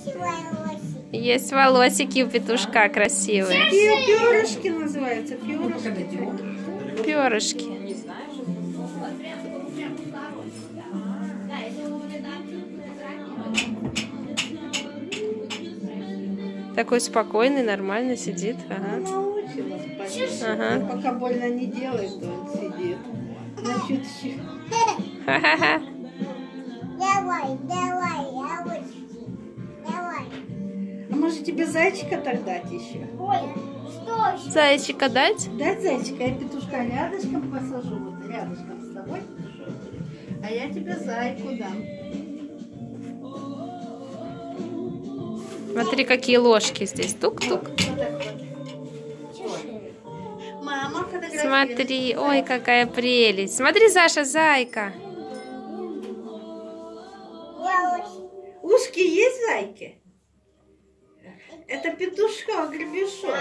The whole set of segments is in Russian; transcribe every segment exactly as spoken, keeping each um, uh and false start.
Есть волосики у петушка красивые. Перышки называются, перышки. Перышки. Такой спокойный, нормально сидит. Ага. Научилась, ага. Пока больно не делает, то он сидит. Значит, Ха-ха-ха. Давай, давай, давай, давай. А может тебе зайчика так дать еще? Ой, что? Зайчика дать? Дать зайчика, я петушка рядышком посажу, вот рядышком с тобой петушок. А я тебе зайку дам. Смотри, какие ложки здесь. Тук-тук. Вот так вот. Мама фотографирует. Смотри, ой, какая прелесть. Смотри, Саша, зайка. Ушки есть зайки? Это петушок, гребешок.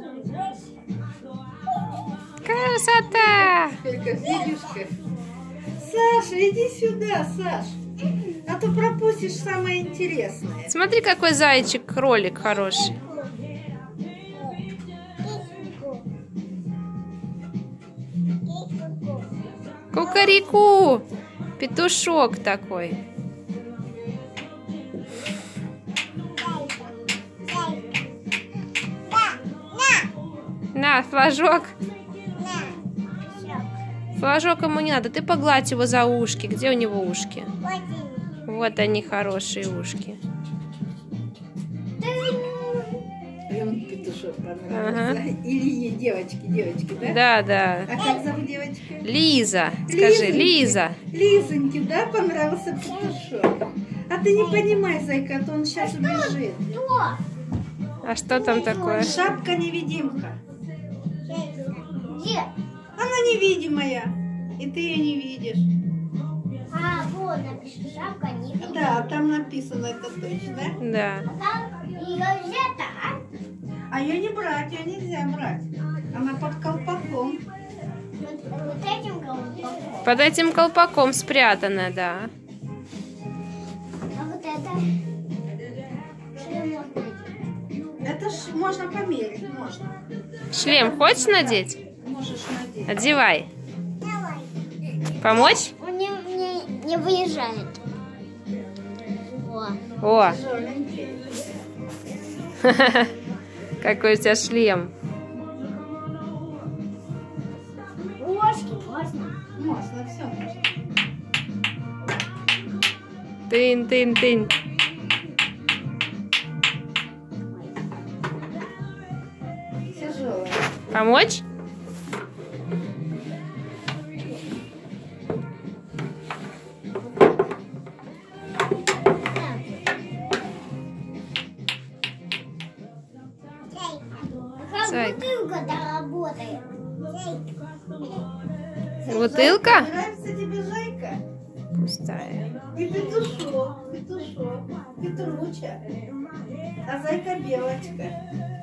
Красота! Только видишь как. Саша, иди сюда, Саш. А то пропустишь самое интересное. Смотри, какой зайчик, кролик хороший. Кукареку! Петушок такой. На, флажок. Флажок ему не надо. Ты погладь его за ушки. Где у него ушки? Вот они, хорошие ушки. Ему петушок понравился. Ага. Или девочки, девочки, да? Да, да. А как зовут девочка? Лиза. Скажи, Лизоньки. Лиза. Лизоньке, да, понравился петушок? А ты не понимай, зайка, а то он сейчас убежит. А что там такое? Шапка-невидимка. Где? Она невидимая. И ты ее не видишь. А, вот напишу, шапка не видит. Да, там написано это точно. Да. Там и газета, а? А ее не брать, ее нельзя брать. Она под колпаком. Вот, вот этим колпаком. Под этим колпаком спрятана, да. А вот это? Шлем вот этим. Это ж можно померить, можно. Шлем хочешь надеть? Можешь надеть. Одевай. Давай. Помочь? Он не, не, не выезжает. О. О, Тяжеленький. какой у тебя шлем. Ложки можно. Можно, все можно. Тын-тын-тын. Тяжелая. Помочь? Как Зайка. бутылка-то работает. Бутылка? Зайка, нравится тебе зайка? Пустая. И петушок, петушок, Петруча. А зайка белочка.